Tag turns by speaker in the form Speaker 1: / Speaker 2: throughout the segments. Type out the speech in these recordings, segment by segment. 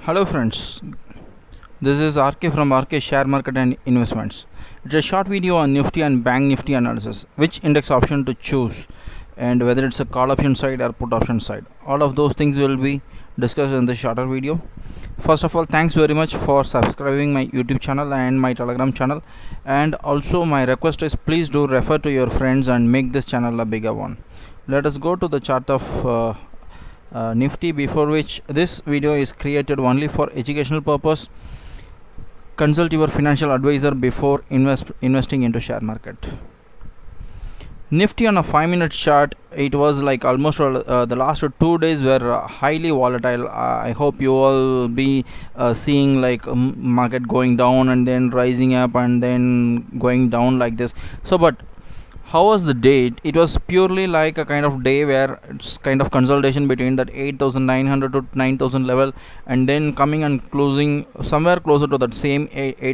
Speaker 1: Hello friends, this is RK from RK Share Market and Investments. It's a short video on Nifty and Bank Nifty analysis, which index option to choose and whether it's a call option side or put option side. All of those things will be discussed in this shorter video. First of all, thanks very much for subscribing my YouTube channel and my Telegram channel, and also my request is please do refer to your friends and make this channel a bigger one. Let us go to the chart of Nifty, before which this video is created only for educational purpose. Consult your financial advisor before investing into share market. Nifty on a 5-minute chart, it was like almost the last 2 days were highly volatile. I hope you all be seeing like market going down and then rising up and then going down like this. So but how was the day? It was purely like a kind of day where it's kind of consolidation between that 8,900 to 9,000 level, and then coming and closing somewhere closer to that same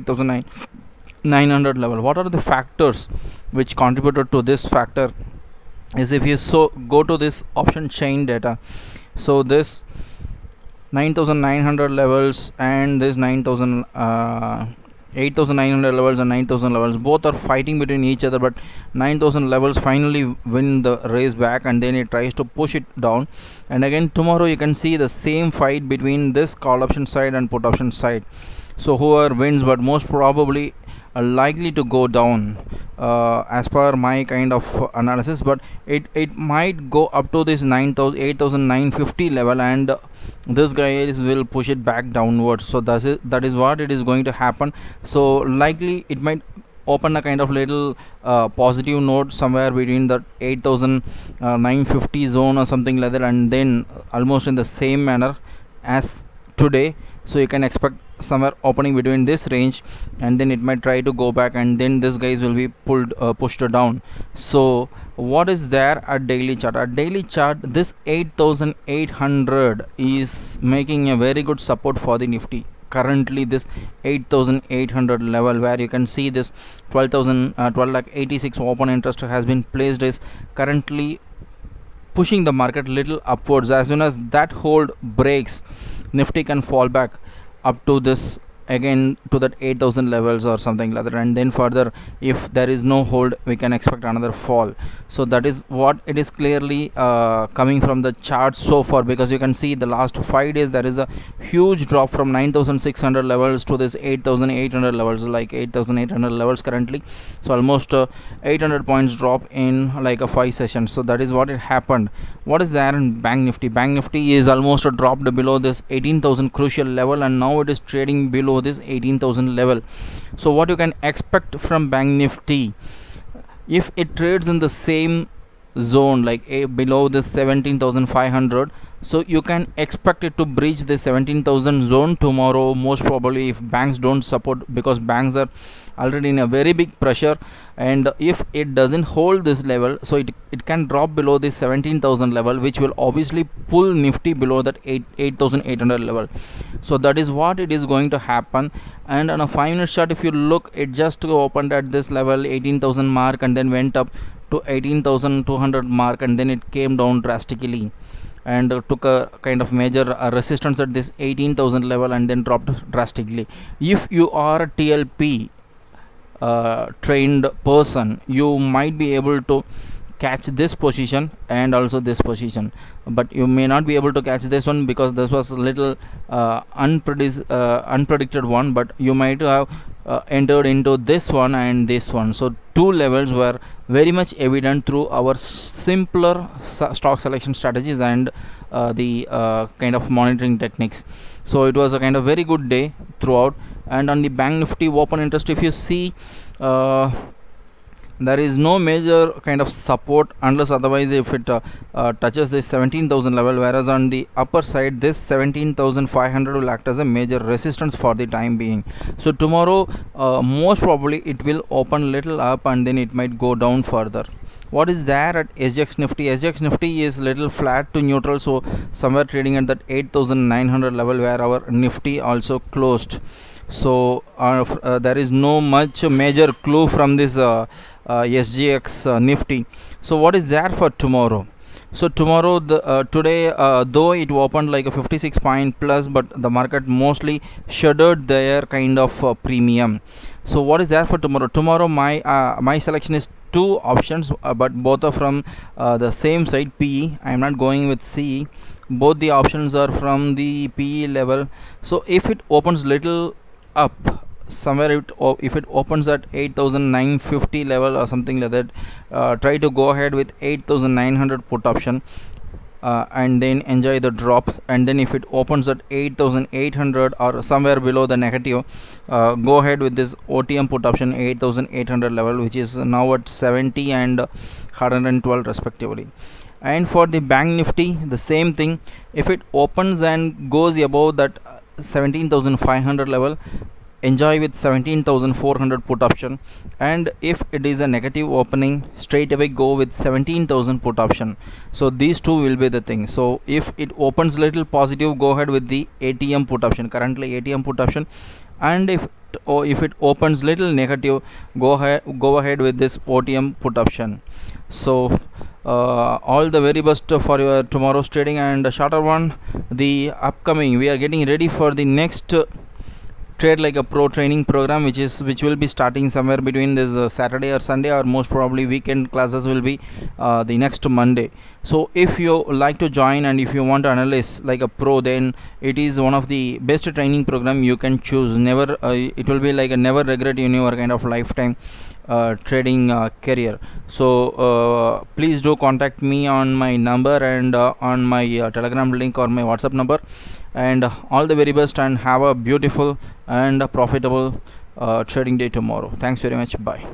Speaker 1: 8,900 level. What are the factors which contributed to this factor is, if you go to this option chain data, so this 9,900 levels and this 8,900 levels and 9,000 levels, both are fighting between each other, but 9,000 levels finally win the race back, and then it tries to push it down. And again tomorrow you can see the same fight between this call option side and put option side. So whoever wins, but most probably likely to go down as per my kind of analysis, but it might go up to this 8,950 level, and this guy will push it back downwards. So that is what it is going to happen. So likely it might open a kind of little positive note somewhere between the 8,950 zone or something like that, and then almost in the same manner as today. So you can expect somewhere opening between this range, and then it might try to go back, and then this guys will be pushed down. So what is there at daily chart? At daily chart, this 8,800 is making a very good support for the Nifty. Currently this 8,800 level, where you can see this 12,86 open interest has been placed, is currently pushing the market little upwards. As soon as that hold breaks, Nifty can fall back up to this again to that 8,000 levels or something like that, and then further if there is no hold, we can expect another fall. So that is what it is clearly coming from the chart so far, because you can see the last 5 days there is a huge drop from 9,600 levels to this 8,800 levels, like 8,800 levels currently. So almost 800 points drop in like a 5 sessions. So that is what it happened. What is there in Bank Nifty? Bank Nifty is almost dropped below this 18,000 crucial level, and now it is trading below this 18,000 level. So what you can expect from Bank Nifty, if it trades in the same zone like below this 17,500, so you can expect it to breach the 17,000 zone tomorrow, most probably, if banks don't support, because banks are already in a very big pressure. And if it doesn't hold this level, so it can drop below this 17,000 level, which will obviously pull Nifty below that 8,800 level. So that is what it is going to happen. And on a 5-minute chart, if you look, it just opened at this level 18,000 mark, and then went up to 18,200 mark, and then it came down drastically and took a kind of major resistance at this 18,000 level, and then dropped drastically. If you are a TLP trained person, you might be able to catch this position and also this position, but you may not be able to catch this one because this was a little unpredicted one, but you might have entered into this one and this one. So 2 levels were very much evident through our simpler stock selection strategies and the kind of monitoring techniques. So it was a kind of very good day throughout. And on the Bank Nifty open interest, if you see, there is no major kind of support unless otherwise if it touches this 17,000 level, whereas on the upper side this 17,500 will act as a major resistance for the time being. So tomorrow most probably it will open little up, and then it might go down further. What is there at SGX Nifty? SGX Nifty is little flat to neutral, so somewhere trading at that 8,900 level, where our Nifty also closed. So there is no much major clue from this SGX Nifty. So what is there for tomorrow? So tomorrow, today, though it opened like a 56 point plus, but the market mostly shuddered their kind of premium. So what is there for tomorrow? Tomorrow my selection is two options, but both are from the same side, PE. I am not going with CE. Both the options are from the PE level. So if it opens little up somewhere, if it opens at 8,950 level or something like that, try to go ahead with 8,900 put option, and then enjoy the drop. And then if it opens at 8,800 or somewhere below the negative, go ahead with this OTM put option 8,800 level, which is now at 70 and 112 respectively. And for the bank nifty, the same thing. If it opens and goes above that 17,500 level, enjoy with 17,400 put option, and if it is a negative opening, straight away go with 17,000 put option. So these two will be the thing. So if it opens little positive, go ahead with the ATM put option, currently ATM put option. And if it opens little negative, go ahead with this OTM put option. So all the very best for your tomorrow's trading. And a shorter one, the upcoming, we are getting ready for the next Trade Like a Pro training program, which will be starting somewhere between this Saturday or Sunday, or most probably weekend classes will be the next Monday. So if you like to join and if you want to analyze like a pro, then it is one of the best training program you can choose. Never it will be like a never regret in your kind of lifetime trading career. So please do contact me on my number and on my Telegram link or my WhatsApp number. And all the very best, and have a beautiful and profitable trading day tomorrow. Thanks very much. Bye.